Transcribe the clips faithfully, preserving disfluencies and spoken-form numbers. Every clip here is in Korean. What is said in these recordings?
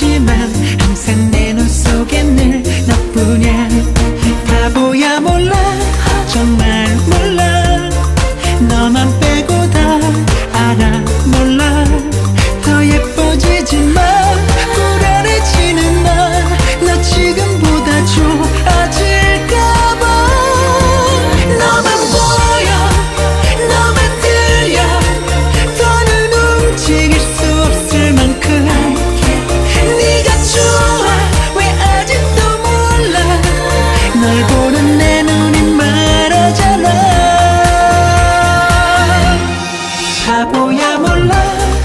예쁘지만 항상 내 눈 속에 늘 너뿐이야. 바보야 몰라 정말 몰라 너만 빼고 다 알아 몰라 더 예뻐지지 마 불안해지는 나 너 지금보다 좋아질까봐 너만 보여 너만 들려 더는 움직일 수 없을 만큼 네가 좋아 왜 아직도 몰라 널 보는 내 눈이 말하잖아 바보야 몰라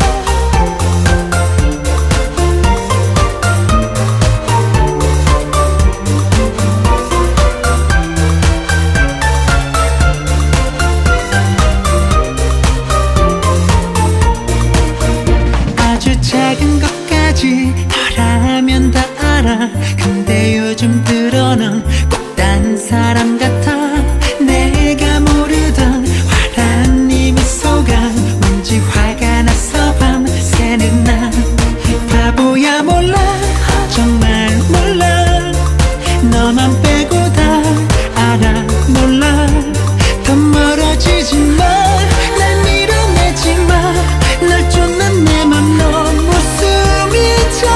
아주 작은 것까지 너라면 다 알아 근데 요즘 들어 넌 꼭 딴 사람 같아 내가 모르던 화난 네 미소가 왠지 화가 나서 밤새는 나 바보야 몰라 정말 몰라 너만 빼고 다 알아 몰라 더 멀어지지 마 날 밀어내지 마 날 쫓는 내 맘 너무 숨이 차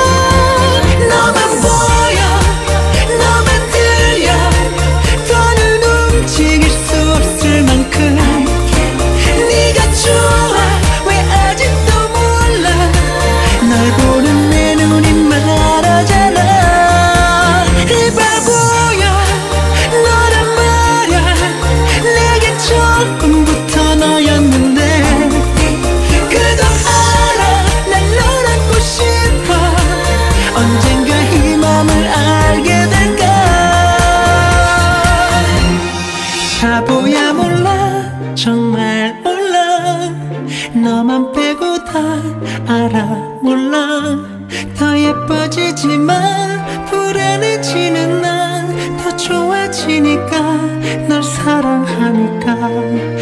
너만 보여 너만 들려 더는 움직일 수 없을 만큼 네가 좋아 왜 아직도 몰라 널 보는 내 눈이 말하잖아 이 바보야 너란 말야 내게 처음부터 너였는데 그거 알아 난 널 안고 싶어 언젠가 이 맘을 알게 될까 바보야 몰라 정말 몰라 너만 빼고 다 알아 몰라 더 예뻐지지만 불안해지는 난 더 좋아지니까 널 사랑하니까